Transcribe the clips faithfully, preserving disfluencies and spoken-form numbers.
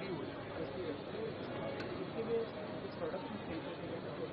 जारी हो रही है इसके लिए इस प्रोडक्ट की सेल करने के लिए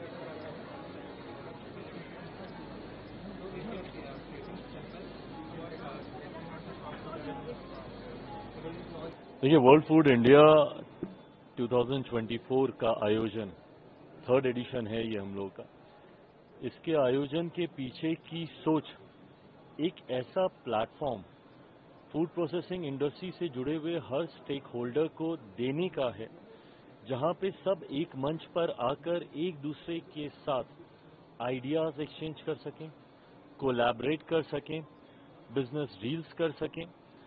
देखिए, वर्ल्ड फूड इंडिया दो हज़ार चौबीस का आयोजन थर्ड एडिशन है ये हम लोग का। इसके आयोजन के पीछे की सोच एक ऐसा प्लेटफॉर्म फूड प्रोसेसिंग इंडस्ट्री से जुड़े हुए हर स्टेक होल्डर को देने का है, जहां पे सब एक मंच पर आकर एक दूसरे के साथ आइडियाज एक्सचेंज कर सकें, कोलैबोरेट कर सकें, बिजनेस डील्स कर सकें।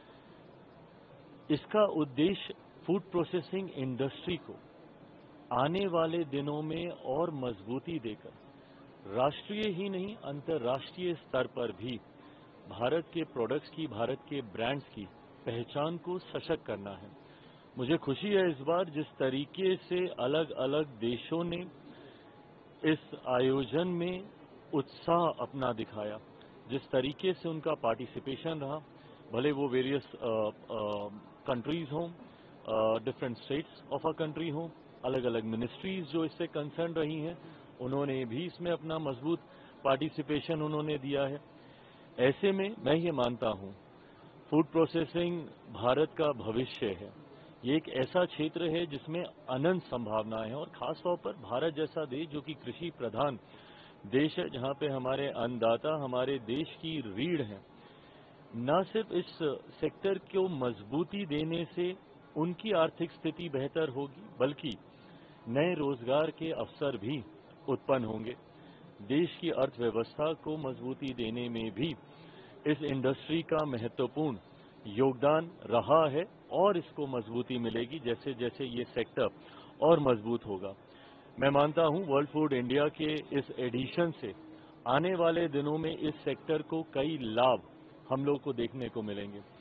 इसका उद्देश्य फूड प्रोसेसिंग इंडस्ट्री को आने वाले दिनों में और मजबूती देकर राष्ट्रीय ही नहीं अंतर्राष्ट्रीय स्तर पर भी भारत के प्रोडक्ट्स की, भारत के ब्रांड्स की पहचान को सशक्त करना है। मुझे खुशी है इस बार जिस तरीके से अलग अलग देशों ने इस आयोजन में उत्साह अपना दिखाया, जिस तरीके से उनका पार्टिसिपेशन रहा, भले वो वेरियस कंट्रीज हों, different states of a country हों, अलग अलग मिनिस्ट्रीज जो इससे कंसर्न रही हैं, उन्होंने भी इसमें अपना मजबूत पार्टिसिपेशन उन्होंने दिया है। ऐसे में मैं ये मानता हूं फूड प्रोसेसिंग भारत का भविष्य है। ये एक ऐसा क्षेत्र है जिसमें अनंत संभावनाएं हैं और खासतौर पर भारत जैसा देश जो कि कृषि प्रधान देश है, जहां पे हमारे अन्नदाता हमारे देश की रीढ़ है, न सिर्फ इस सेक्टर को मजबूती देने से उनकी आर्थिक स्थिति बेहतर होगी, बल्कि नए रोजगार के अवसर भी उत्पन्न होंगे। देश की अर्थव्यवस्था को मजबूती देने में भी इस इंडस्ट्री का महत्वपूर्ण योगदान रहा है और इसको मजबूती मिलेगी जैसे जैसे ये सेक्टर और मजबूत होगा। मैं मानता हूं वर्ल्ड फूड इंडिया के इस एडिशन से आने वाले दिनों में इस सेक्टर को कई लाभ हम लोग को देखने को मिलेंगे।